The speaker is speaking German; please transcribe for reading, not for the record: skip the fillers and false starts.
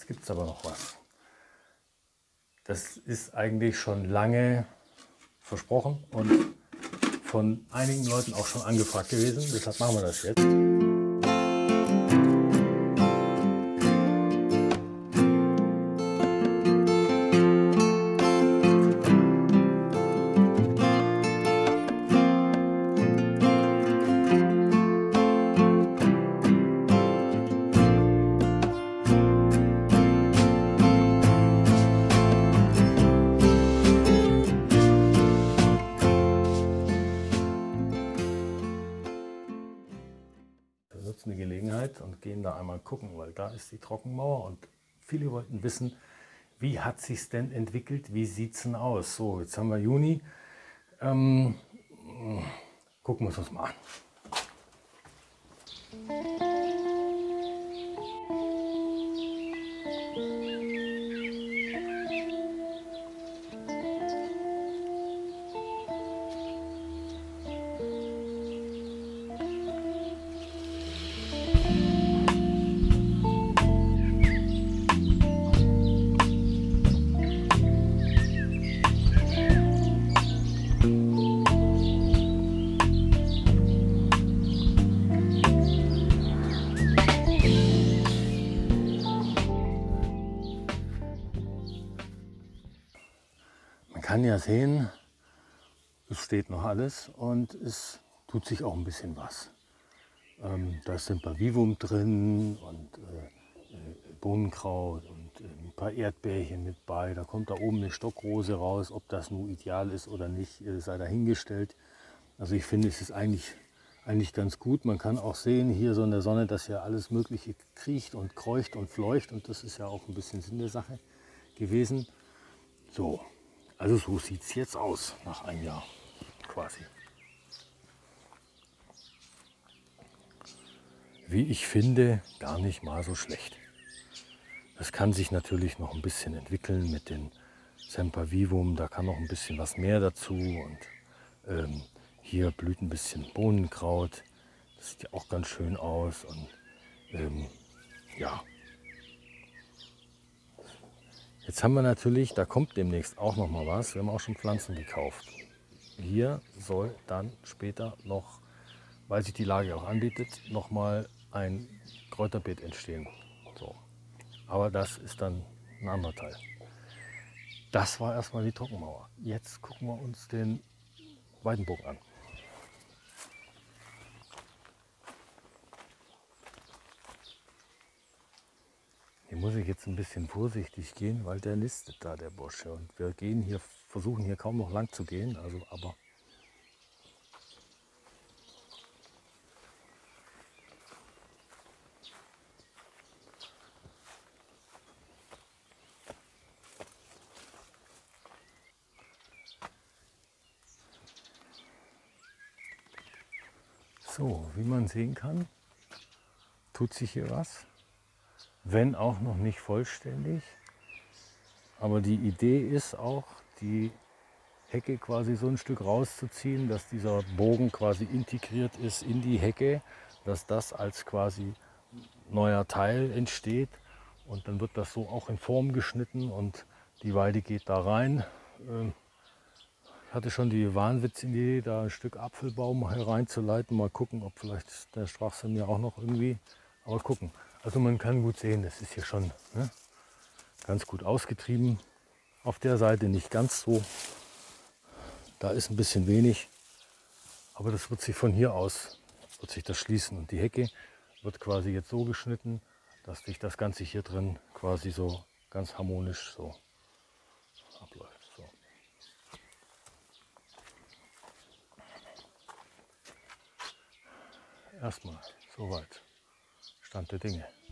Jetzt gibt es aber noch was. Das ist eigentlich schon lange versprochen und von einigen Leuten auch schon angefragt gewesen. Deshalb machen wir das jetzt. Eine Gelegenheit und gehen da einmal gucken, weil da ist die Trockenmauer und viele wollten wissen, wie hat sich es denn entwickelt, wie sieht es denn aus? So, jetzt haben wir Juni, gucken wir uns das mal an. Man kann ja sehen, es steht noch alles und es tut sich auch ein bisschen was. Da ist Sempervivum drin und Bohnenkraut und ein paar Erdbeerchen mit bei. Da kommt da oben eine Stockrose raus. Ob das nun ideal ist oder nicht, sei dahingestellt. Also ich finde, es ist eigentlich ganz gut. Man kann auch sehen hier so in der Sonne, dass ja alles Mögliche kriecht und kreucht und fleucht. Und das ist ja auch ein bisschen Sinn der Sache gewesen. So, also so sieht es jetzt aus nach einem Jahr quasi. Wie ich finde, gar nicht mal so schlecht. Das kann sich natürlich noch ein bisschen entwickeln mit den Sempervivum. Da kann noch ein bisschen was mehr dazu. Und hier blüht ein bisschen Bohnenkraut. Das sieht ja auch ganz schön aus. Und ja. Jetzt haben wir natürlich, da kommt demnächst auch noch mal was. Wir haben auch schon Pflanzen gekauft. Hier soll dann später noch, weil sich die Lage auch anbietet, noch mal ein Kräuterbeet entstehen. So. Aber das ist dann ein anderer Teil. Das war erstmal die Trockenmauer. Jetzt gucken wir uns den Weidenbogen an. Hier muss ich jetzt ein bisschen vorsichtig gehen, weil der nistet da, der Bursche. Und wir gehen hier, versuchen hier kaum noch lang zu gehen. Also, aber so, wie man sehen kann, tut sich hier was. Wenn auch noch nicht vollständig. Aber die Idee ist auch, die Hecke quasi so ein Stück rauszuziehen, dass dieser Bogen quasi integriert ist in die Hecke, dass das als quasi neuer Teil entsteht. Und dann wird das so auch in Form geschnitten und die Weide geht da rein. Ich hatte schon die Wahnwitzidee, da ein Stück Apfelbaum hereinzuleiten. Mal gucken, ob vielleicht der Schwachsinn mir auch noch irgendwie, aber gucken. Also man kann gut sehen, das ist hier schon ganz gut ausgetrieben. Auf der Seite nicht ganz so. Da ist ein bisschen wenig, aber das wird sich von hier aus, wird sich das schließen. Und die Hecke wird quasi jetzt so geschnitten, dass sich das Ganze hier drin quasi so ganz harmonisch so abläuft. So. Erstmal soweit Stand der Dinge.